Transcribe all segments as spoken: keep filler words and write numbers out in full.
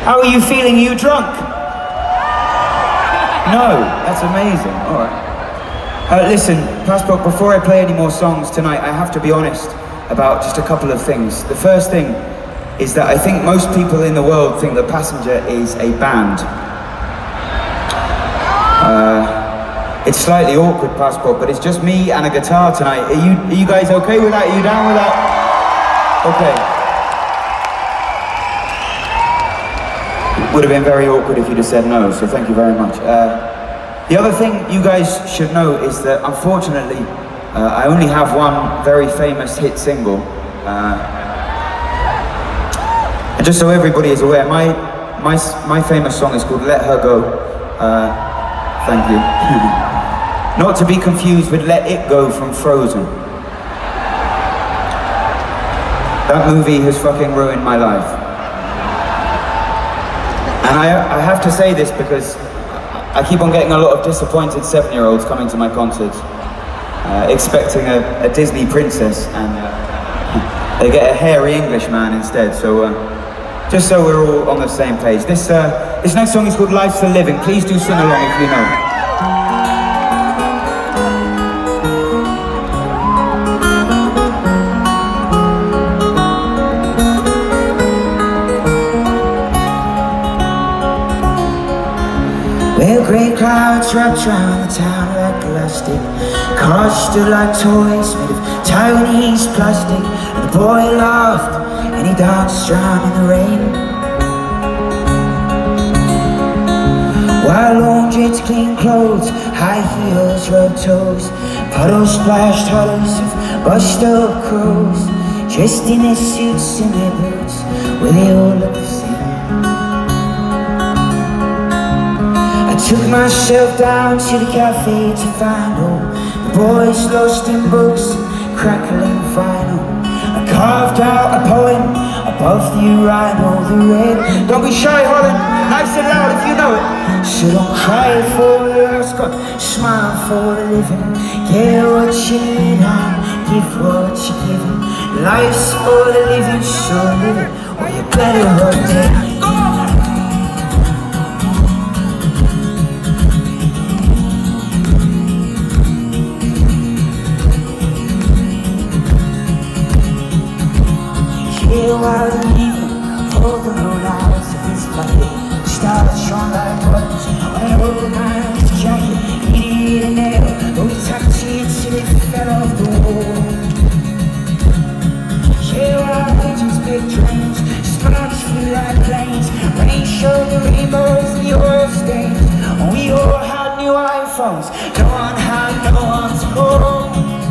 How are you feeling? You drunk? No, that's amazing. All right. Uh, listen, Paaspop, before I play any more songs tonight, I have to be honest about just a couple of things. The first thing is that I think most people in the world think that Passenger is a band. Uh, it's slightly awkward, Paaspop, but it's just me and a guitar tonight. Are you, are you guys okay with that? Are you down with that? Okay. Would have been very awkward if you'd have said no, so thank you very much. Uh, the other thing you guys should know is that, unfortunately, uh, I only have one very famous hit single. Uh, and just so everybody is aware, my, my, my famous song is called Let Her Go. Uh, thank you. Not to be confused with Let It Go from Frozen. That movie has fucking ruined my life. And I, I have to say this because I keep on getting a lot of disappointed seven-year-olds coming to my concerts, uh, expecting a, a Disney princess, and uh, they get a hairy English man instead. So, uh, just so we're all on the same page, this uh, this next song is called Life's a Living. Please do sing along if you know. Well, grey clouds wrapped round the town like elastic. Cars stood like toys made of Taiwanese plastic. And the boy laughed and he danced around in the rain, while laundrettes clean clothes, high heels rubbed toes, puddles splashed hollows of bust-up crows, dressed in their suits and their boots, where they all look the same. Took myself down to the cafe to find all the boys lost in books, crackling vinyl. I carved out a poem above the urinal, the red. Don't be shy, Holland, nice and loud if you know it. So don't cry for the lost, got smile for the living. Get what you need and give what you're given. Life's for the living, so live it, or you better run it. While the evening pulled the road out of his body, stars shone like buttons on an old man's jacket. He needed a nail, though he tapped it till it fell off the wall. Yeah, while pigeons big dreams, sparks flew like planes, rain showed the rainbows and the oil stains. We all had new iPhones, no one had no one to call.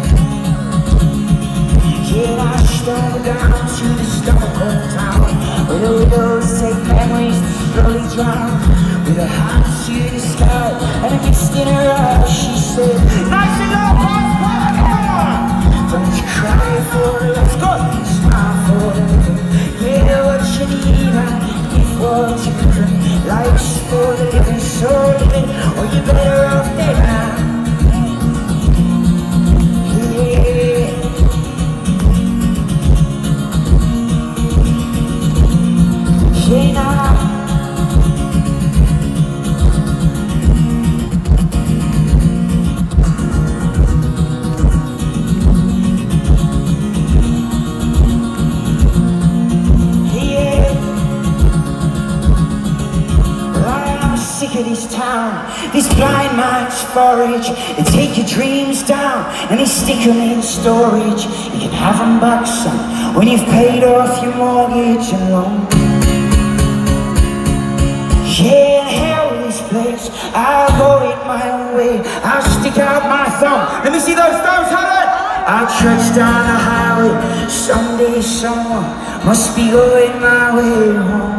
Yeah, I stumbled down to the Stockholm town, where the widows take memories to slowly drown. With her hands to the sky and a mist in her eyes, she said, nice and low, Paaspop! Don't you cry for the lost, go smile for the living. Yeah, what you need and give what you can. Life's for the living, so live it, or you better off dead now. This town, this blind man's forage. They take your dreams down and they stick them in storage. You can have them back, son, when you've paid off your mortgage and loan. Yeah, in hell with this place, I'll go it my own way. I'll stick out my thumb. Let me see those thumbs, Holland! I'll trudge down the highway. Someday someone must be going my way home.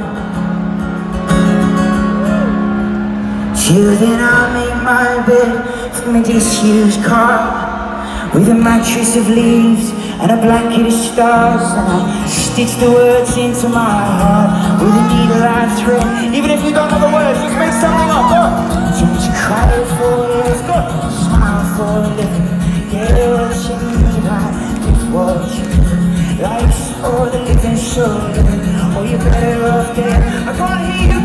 Till then I'll make my bed from a disused car, with a mattress of leaves and a blanket of stars. And I stitch the words into my heart with a needle and thread. Even if you don't know the words, just make something up, go! Don't you cry for it, let's go! Smile for a living, get what you need and give what you need. Life's for the living, so living, or you're better off dead. I can't hear you.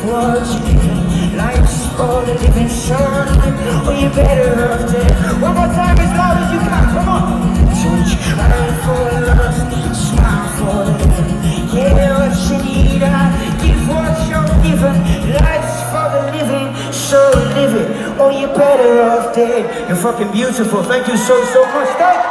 what you're giving. Life's for the living, so live, or you're better off dead. One more time as loud as you can, come on. Don't cry for love, smile for the living. Yeah, what you need, I give what you're given. Life's for the living, so live it, or you're better off dead. You're fucking beautiful, thank you so, so much. Thank